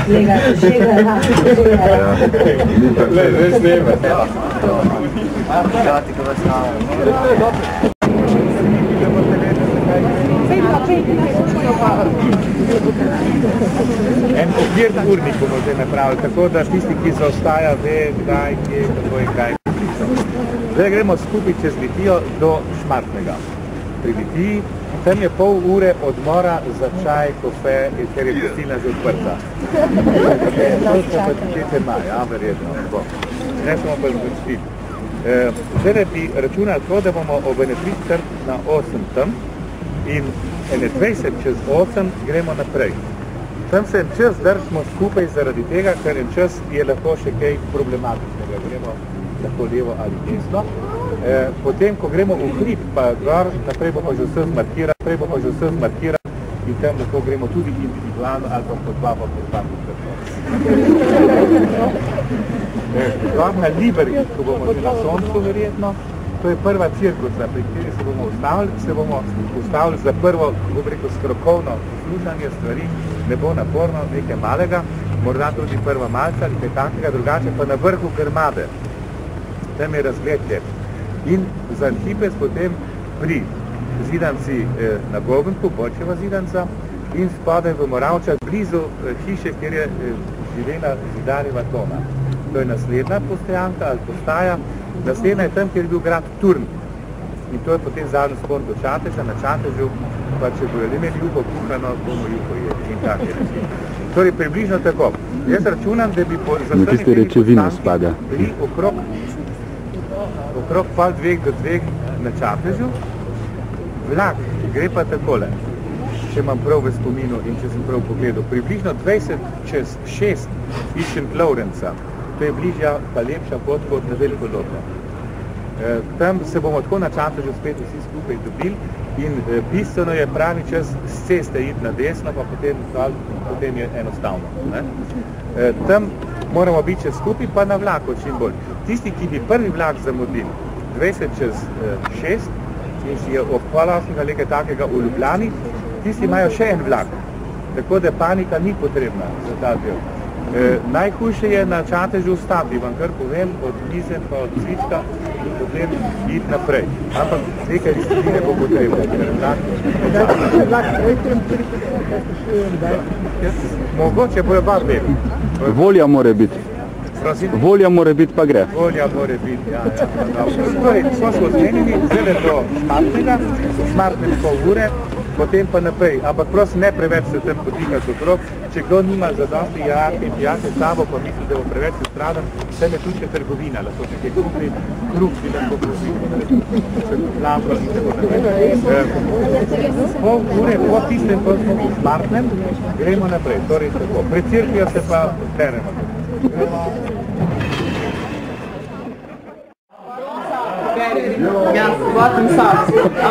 Ne sneme. En okvirni urnik bomo zdaj napravili, tako da tisti, ki zaostaja, ve, kdaj, kje, kako in kaj. Zdaj gremo skupaj čez Litijo do Šmartnega. Pri Litiji, tam je pol ure odmora za čaj, kofe, ker je gostilna že odprta. To pa ja, verjetno. Ne smo pa zgočiti. Zdaj bi računali tako, da bomo ob 1:30 na 8 tam in 1:20 čez 8 gremo naprej. Tam se en čas držimo skupaj zaradi tega, ker en čas je lahko še kaj problematičnega. Gremo lahko levo ali desno. Potem, ko gremo v hrib, pa gor, naprej bomo že vse zmarkirali in tam lahko gremo tudi individualno ali pa po dva. Gor na Liberi, ko bomo že na soncu verjetno, to je prva cirkusa, pri kateri se bomo ustavili za prvo, bom rekel, strokovno poslušanje stvari, ne bo naporno, nekaj malega, morda tudi prva malca ali kaj takega, drugače pa na vrhu Grmade. Tam je razgled. In za Antipes potem pri Zidanci na Gobenku, Bočeva Zidanca, in spodaj v Moravčah, blizu hiše, kjer je živela Zidarjeva Tona. To je naslednja postajanka ali postaja. Naslednja je tam, kjer je bil grad Turn. In to je potem zadnji spon do Čateža, na Čatežu, pa če bojo imeli juho kuhano, bomo juho jedli in take reči. Torej, približno tako. Jaz računam, da bi za strani postanki bili okrog pol 2 do 2 na Čatežu. Vlak gre pa takole, če imam prav v spominu in če sem prav pogledal. Približno 20 čez 6 iz Šentlovrenca. To je bližja pa lepša pot kot na Veliko Loto. Tam se bomo tako na Čatežu spet vsi skupaj dobili in bistveno je pravi čas s ceste iti na desno, pa potem je enostavno. Tam moramo biti čez skupaj, pa na vlaku čim bolj. Tisti, ki bi prvi vlak zamudili 20 čez 6 in si je ob pol 8 ali kaj takega v Ljubljani, tisti imajo še en vlak, tako da panika ni potrebna za ta del. Najhujše je na Čatežu ustati, vam kar povem, od Mizen pa od Cvička in potem iti naprej. Ampak nekaj discipline bo potrebno. Mogoče bojo bar bili. Volja mora biti. Volja mora biti, pa gre. Volja mora biti, ja. Torej, smo se odmenili, zdaj do Šmartnega, Šmartnem pol ure, potem pa naprej. Ampak prosim, ne preveč se tem potikati okrog. Če kdo nima zadosti jahke in pijače s sabo, pa misli, da bo preveč sestradan, sem je tudi še trgovina, lahko še kaj kupi, kruh si lahko kupi, lampo in tako naprej. Pol ure po tistem, ko smo v Šmartnem, gremo naprej. Torej tako. Pred cerkvijo se pa teremo. Ja, vatam sad.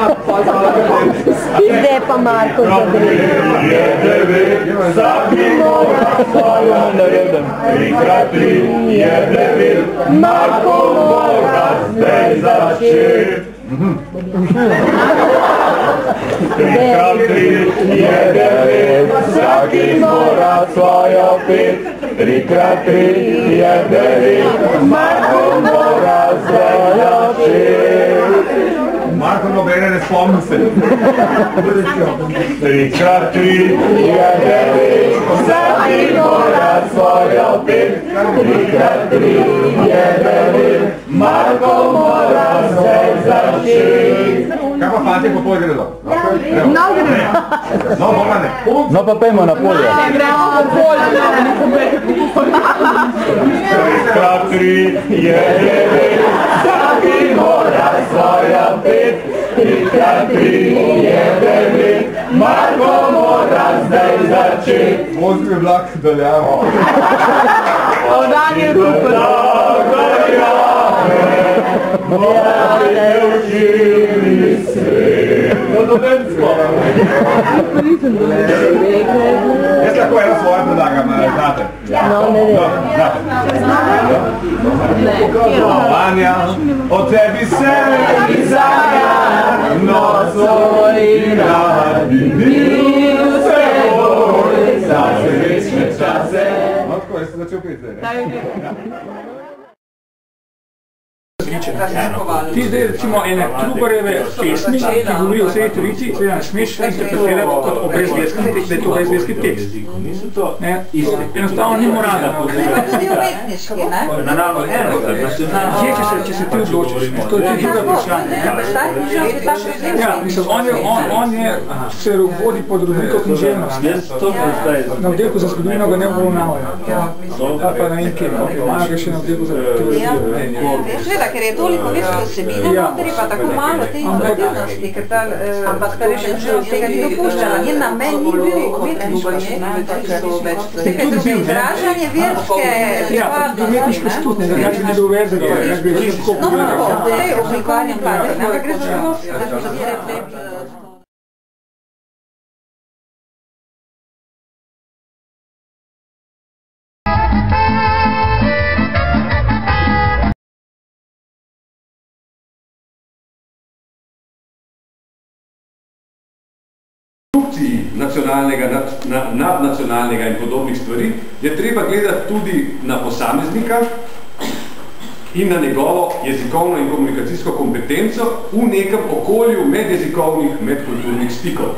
Zdaj pa Marko zadrevi. Vsaki mora svojo naredem, 3x3 je 9, Marko mora zdaj začeti. 3x3 je 9, vsaki mora svojo 5, 3x3 je 9, Marko mora zdaj začeti. Marko nobene ne spomnim se. 3x3 je 9, vsaki mora svojo 5, 3x3 je 9, Marko mora zdaj začeti. Kaj pa fantje po polje gredo? No, gremo. No, boga ne. No pa pejmo na polje. Ne, gremo po polje, ne po 3x3 je 9, vsaki mora svoja 5, 3x3 je 9, Marko mora zdaj začeti. Vozi mi vlak daljavo. Odanje rupo. Mlade učili se. Dodobensko. Jaz lahko eno svoje predlagam, znate? No, ne vem. Vanja, o tebi se izanja, noco in rad bi bil s teboj za srečne čase. sem začel peti zdaj, ne? Da je Ti zdaj recimo ene Trubarjeve pesmi, ki govori o Sveti Trojici, seveda ne smeš interpretirati kot o brezvezki, da je to brezvezki tekst. Enostavno ni moralno. Tudi umetniški, ne? Če se ti odločiš, to je druga vprašanje. Ja, mislim, on je se vodi pod rubriko književnost. Na oddelku za zgodovino ga ne obravnavajo. Ali pa na enkje, imajo ga še na oddelku za teorijo. Seveda, ker je toliko več vsebine, notri pa tako malo te informativnosti, ker ta rešenčnost tega ni dopuščala. Njen namen ni bil umetniški, ne? To izražanje verske stvarnosti. Ja, umetniško stutne, da kaže ne dovezer, da gre lahko povedati. To je oblikovanje vlade, ampak gre za to, nacionalnega, nadnacionalnega in podobnih stvari, je treba gledati tudi na posameznika in na njegovo jezikovno in komunikacijsko kompetenco v nekem okolju medjezikovnih, medkulturnih stikov.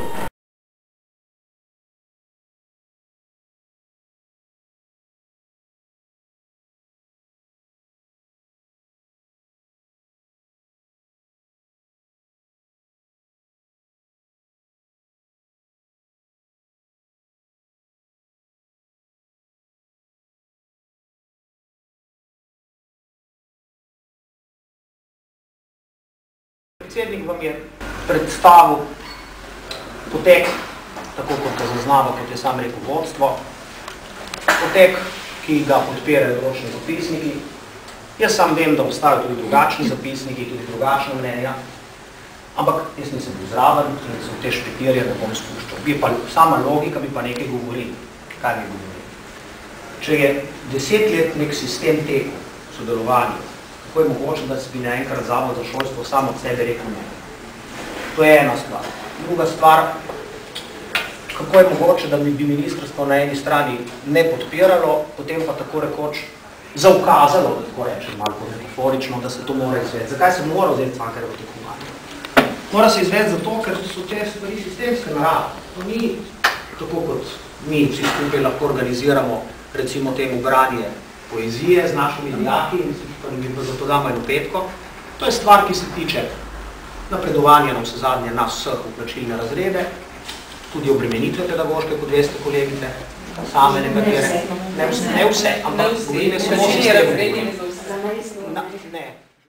Predsednik vam je predstavil potek, tako kot ga zaznava, kot je sam rekel vodstvo, potek, ki ga podpirajo določeni zapisniki. Jaz sam vem, da obstajajo tudi drugačni zapisniki, tudi drugačna mnenja, ampak jaz nisem bil zraven in sem te špekirje ne bom spuščal. Sama logika bi pa nekaj govorila. Kaj mi govori? Če je 10 let nek sistem teku sodelovanja, kako je mogoče, da se bi naenkrat Zavod za šolstvo samo od sebe rekel ne. To je ena stvar. Druga stvar, kako je mogoče, da bi ministrstvo na eni strani ne podpiralo, potem pa tako rekoč zaukazalo, da tako rečem, malo metaforično, da se to mora izvedeti. Zakaj se mora vzeti Cankarjevo tekmovanje? Mora se izvedeti zato, ker so te stvari sistemske narave. To ni tako, kot mi vsi skupaj lahko organiziramo, recimo temu branje poezije z našimi dijaki in pa mi pa zato damo eno petko. To je stvar, ki se tiče napredovanja na vse zadnje nas vseh v plačilne razrede, tudi obremenitve pedagoške, kot veste, kolegice, same nekatere. Ne vse, ampak govorime samo o sistemu. Ne.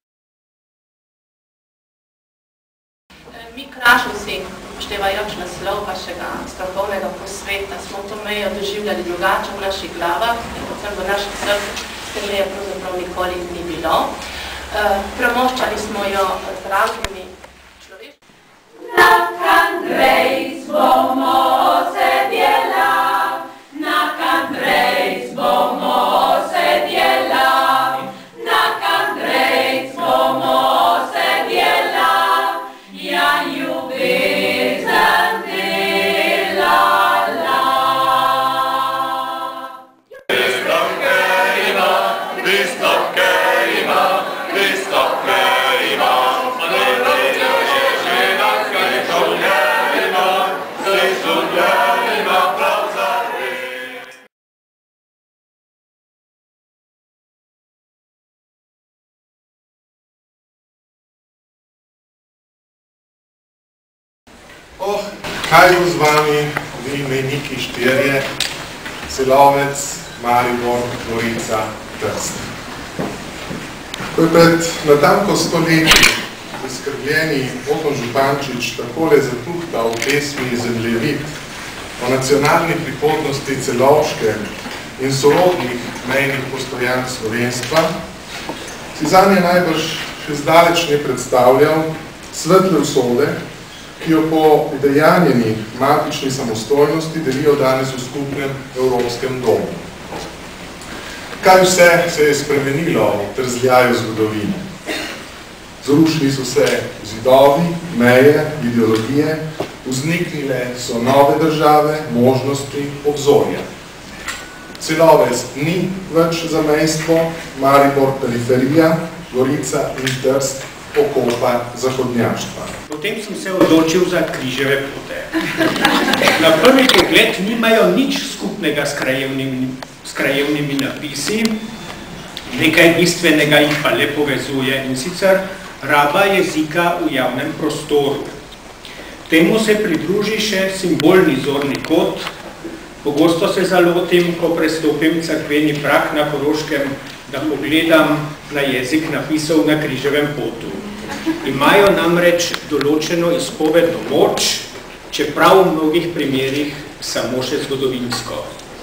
Mi krašovci, upoštevajoč naslov vašega strokovnega posveta, smo to mejo doživljali drugače v naših glavah, predvsem v naših srcih, s tem mejo pravzaprav nikoli ni bilo. Premoščali smo jo z raznimi človeškimi. Nak Andrej bomo sedjela, nak Andrej bomo sedjela, nak Andrej bomo sedjela. Ja ljubezen delala. Visloke ima, ženska je življenjima, se življenjima prav zaradi. Oh, kaj bo z vami, vi mejniki štirje, Celovec, Maribor, Gorica, Trst. Ko je pred natanko 100 leti izskrbljeni Oton Župančič takole zatuhtal v pesmi Zemljevid o nacionalni prihodnosti Celovške in sorodnih mejnih postojank slovenstva, si zanje najbrž še zdaleč ne predstavljal svetle usode, ki jo po udejanjeni matični samostojnosti delijo danes v skupnem evropskem domu. Kaj vse se je spremenilo v trzljaju zgodovine? Zrušili so se zidovi, meje, ideologije, vzniknile so nove države, možnosti, obzorja. Celovec ni več zamejstvo, Maribor periferija, Gorica in Trst okopa zahodnjaštva. Potem sem se odločil za križeve pote. Na prvi pogled nimajo nič skupnega s krajevnimi napisi, nekaj bistvenega jih pa le povezuje, in sicer raba jezika v javnem prostoru. Temu se pridruži še simbolni zorni kot. Pogosto se zalotim, ko prestopim cerkveni prag na Koroškem, da pogledam na jezik napisov na križevem potu. Imajo namreč določeno izpovedno moč, čeprav v mnogih primerih samo še zgodovinsko.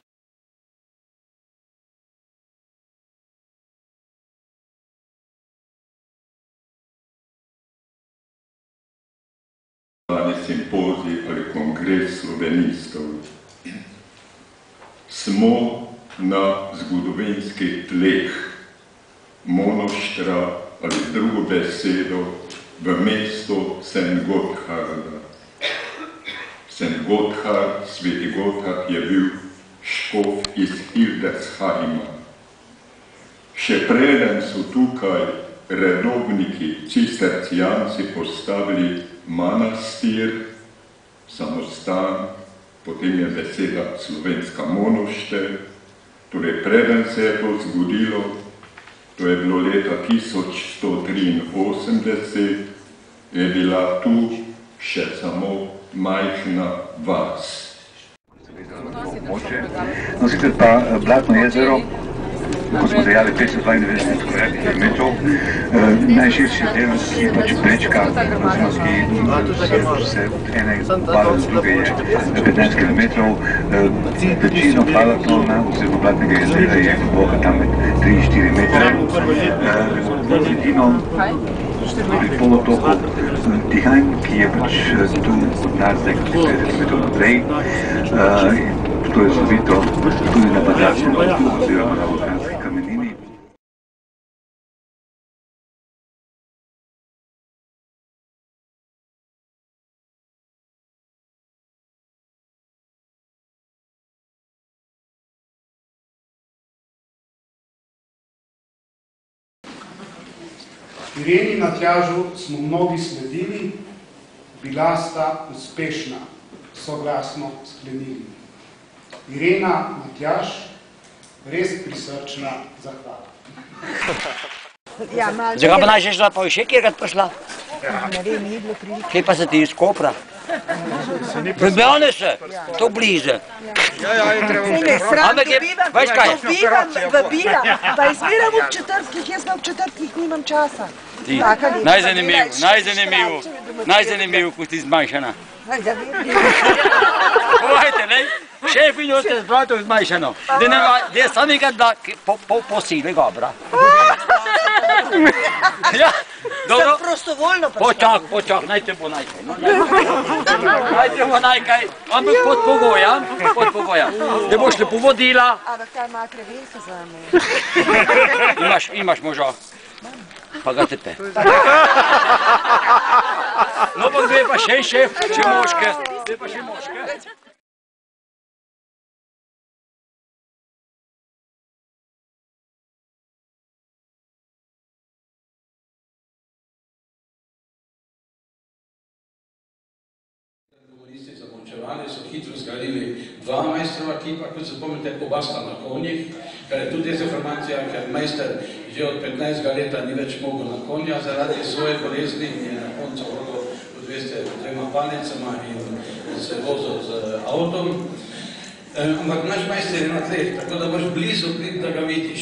Simpozij ali kongres slovenistov. Smo na zgodovinskih tleh Monoštra ali drugo besedo v mestu St. Gottharda. St. Gotthard, Sveti Gotthard je bil škof iz Hildesheima. Še preden so tukaj redovniki cistercijanci postavili manastir, samostan, potem je beseda slovenska Monošter, torej preden se je to zgodilo, to je bilo leta 1183, je bila tu še samo majhna vas. No, sicer pa Blatno jezero, ko smo dejali 592 kvadratnih kilometrov, najširši del, ki pač prečka, se od ene obale do druge je 15 kilometrov. Večino Balatona oziroma Blatnega jezera je globoka tam med 3 in 4 metre. Edino pri polotoku Tihajn, ki je pač tu od nas 50 kilometrov naprej, to je zlovito tudi na Bazarskem oziroma na Vulkanski kamenini. Ireni Matjažu smo mnogi sledili, bila sta uspešna, soglasno sklenili. Irena, Matjaž, res prisrčna zahvala. Zakaj pa naj še šla pa še kjerkrat prišla? Ne vem, ni bilo prilike. Kje pa se ti iz Kopra? Ljubljane se, to bliže. Sram dobivam vabila, pa izmeram ob četrtkih, jaz pa ob četrtkih nimam časa. Najzanimivo, ko si zmanjšana. Povejte, ne? Šefinjo ste z bratom zmanjšano. Da je samega da po sili gobra. Sem prostovoljno prišla. Počak, naj te bo najkaj. Naj te bo najkaj, ampak pod pogoja. Da boš lepo vodila. Ampak ta ima krevenka za me. Imaš moža. Pa ga tepe. No pa dve pa še šef, če moške. Dve pa še moške. So hitro zgradili dva majstrova kipa, kot se pomnite, oba sta na konjih, kar je tudi dezinformacija, ker majster že od 15 leta ni več mogel na konja zaradi svoje bolezni in je na koncu hodil v 200 palicama in se vozil z avtom. Ampak naš majster je na tleh, tako da boš blizu priti, da ga vidiš.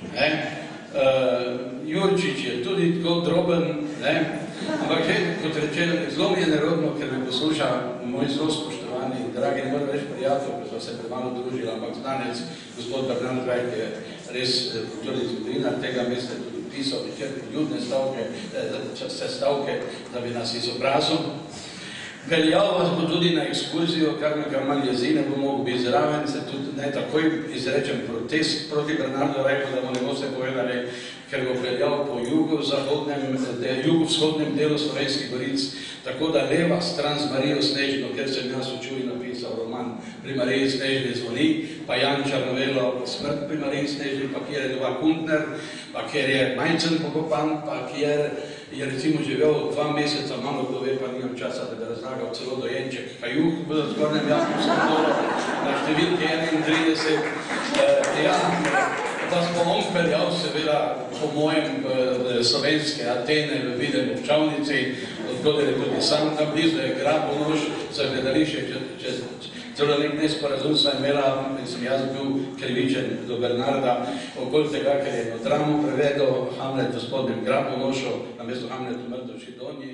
Jurčič je tudi tako droben, ampak že, kot rečeno, zelo mi je nerodno, ker me posluša moj zelo spoštovani, dragi, ne moram reči prijatelj, ker smo se predmalo družili, ampak znanec, gospod Bernard Rajk je res tudi zgodovinar tega mesta, tudi pisal večer ljudne stavke, da bi nas izobrazil. Peljal vas bo tudi na ekskurzijo, kar me Karmal Jezine bo mogel biti zraven, se tudi ne takoj izrečem protest proti Bernardu Rajku, da mu ne boste povedali, ker bo peljal po jugovzhodnem delu Slovenskih goric, tako da leva stran z Marijo Snežno, kjer sem jaz učil in napisal roman Pri Mariji Snežni zvoni, pa Jan Črnovelo Smrt pri Mariji Snežni, pa kjer je Dova Kuntner, pa kjer je Majcen pokopan, pa kjer je recimo živel 2 meseca, malo kdo ve, pa nimam časa, da bi razlagal celo dojenček Kajuh v zgornjem Jakobskem dolu, na številki 31. Ja, da smo on peljal seveda po mojem slovenske Atene v Videm občavnici, odgoder je tudi sam tam blizu, je Grabonoš, za gledališče, celo nek nesporazum sva imela, in sem jaz bil krivičen do Bernarda, okoli tega, ker je eno dramo prevedel Hamlet v spodnjem Grabonošu, namesto Hamlet v Mrdoči Donji.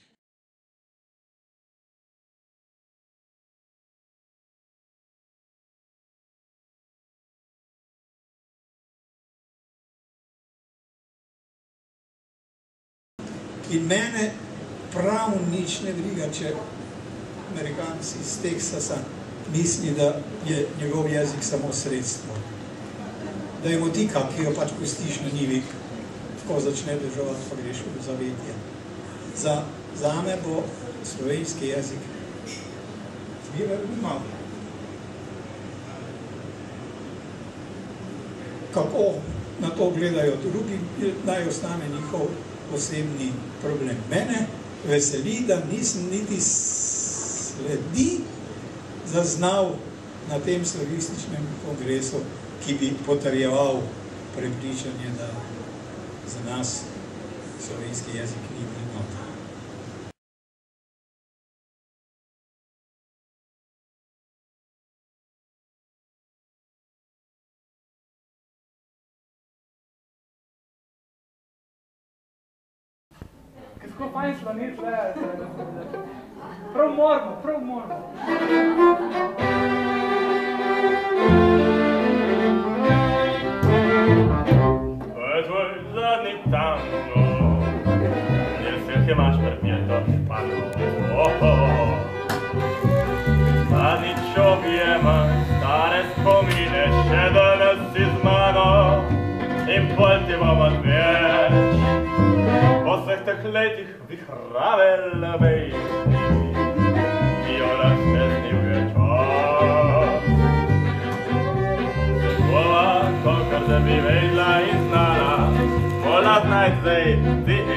In mene prav nič ne briga, če Amerikanci iz Teksasa misli, da je njegov jezik samo sredstvo. Da je motika, ki jo pač pustiš na njivi, ko začne dežovati, pa greš v zavetje. Zame bo slovenski jezik zbiral malo. Kako na to gledajo drugi, naj ostane njihov osebni problem. Mene veseli, da nisem niti sledi zaznal na tem slavističnem kongresu, ki bi potrjeval prepričanje, da za nas slovenski jezik ni vrednota. Kako fajn slani tle, prav moramo. To je tvoj zadnji tango, jer srce imaš predmjeto špano. Zadnjič objemaš stare spomine, še danes si z mano in pol ti bom odveč. Po vseh teh letih vihrave ljubezni, ki jo razčasnjuje čas. Slova, kolikor da bi vedela in znala, mola znaj zdaj, ti